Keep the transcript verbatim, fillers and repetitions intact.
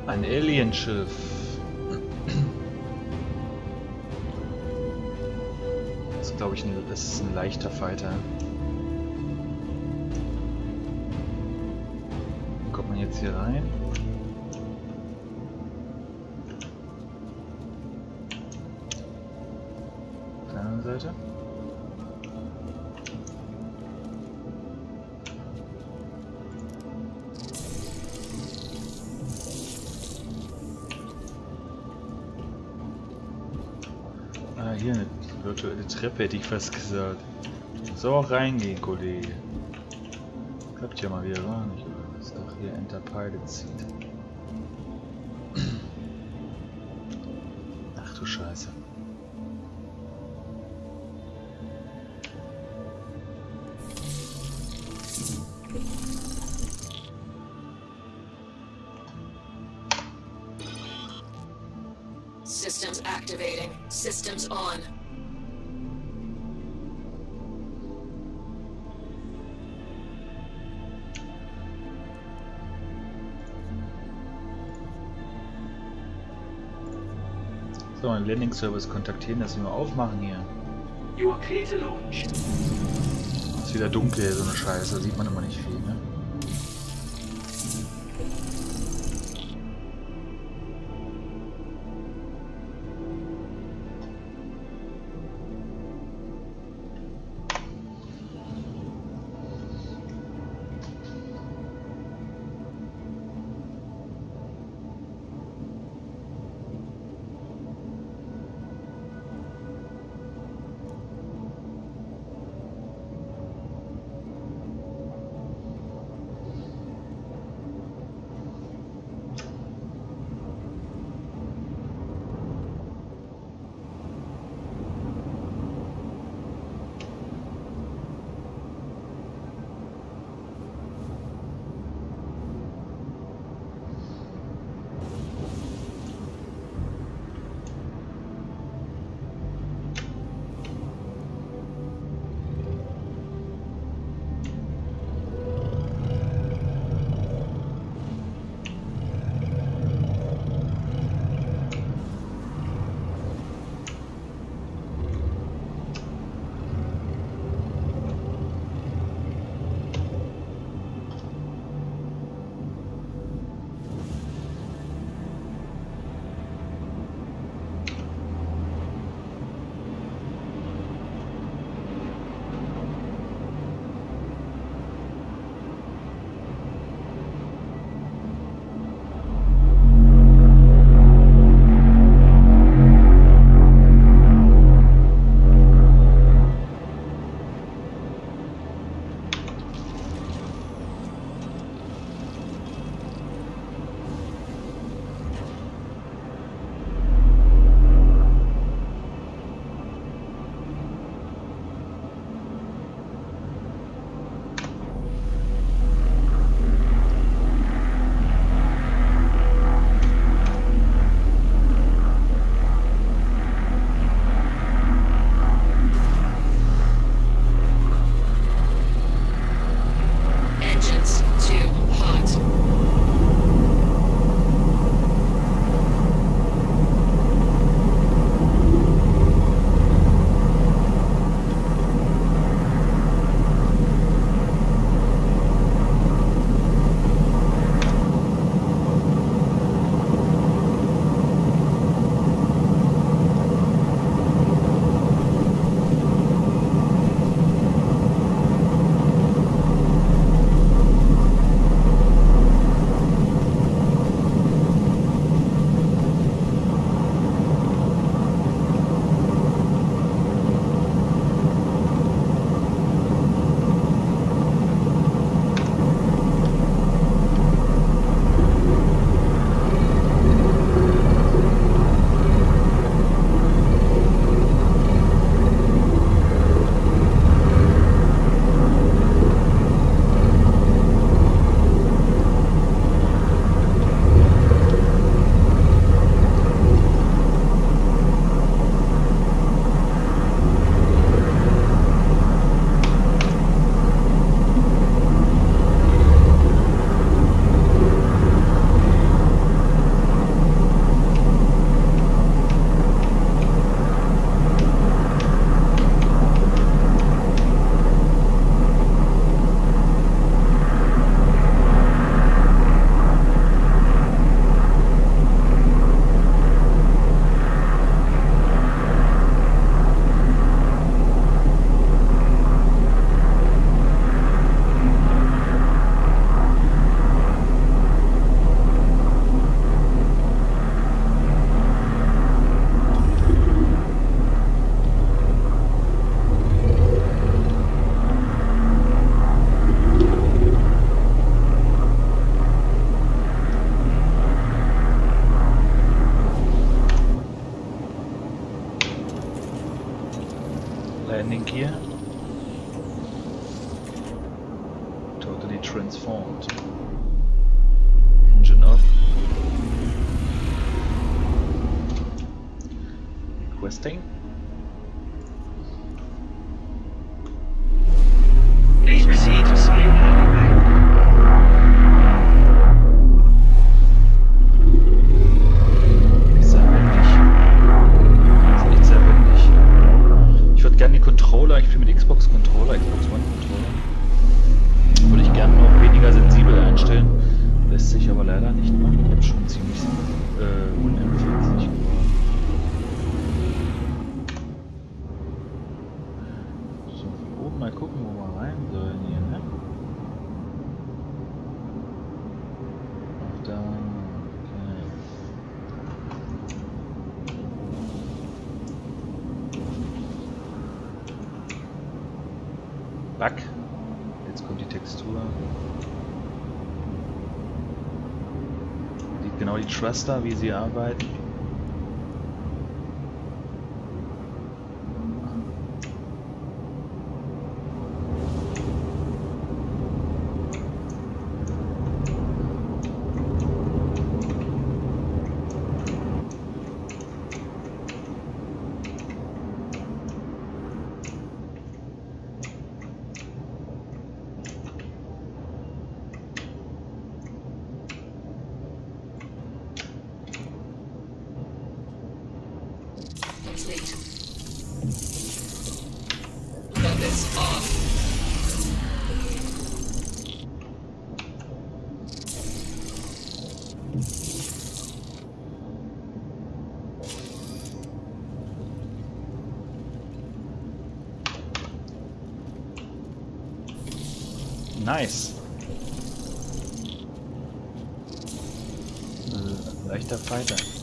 Ein Alienschiff. Das ist, glaube ich, ein, das ist ein leichter Fighter. Kommt man jetzt hier rein? Auf der anderen Seite. Ah, hier eine virtuelle Treppe, hätte ich fast gesagt. So auch reingehen, Kollege. Klappt ja mal wieder gar nicht, oder? Das ist doch hier Enter Pilot Seat. Ach du Scheiße. Systems activating. Systems on. So, einen Landing Service kontaktieren, dass wir mal aufmachen hier. You are clear to launch. Ist wieder dunkel, so eine Scheiße, sieht man immer nicht viel, ne? hier. Totally transformed. Engine off. Requesting. Please proceed to Silo alleyway. Ist sehr wendig. Ist echt sehr wendig. Ich würde gerne die Controller, ich spiele mit Xbox Controller, Xbox One Controller. Würde ich gerne noch weniger sensibel einstellen. Lässt sich aber leider nicht machen. Ich habe schon ziemlich äh, unempfindlich geworden. So, von oben mal gucken, wo wir rein sollen hier, ne? Ach, da. Okay. Back. Jetzt kommt die Textur. Sieht genau die Thruster, wie sie arbeiten. Complete. Weapons off. Nice. Äh, leichter Fighter.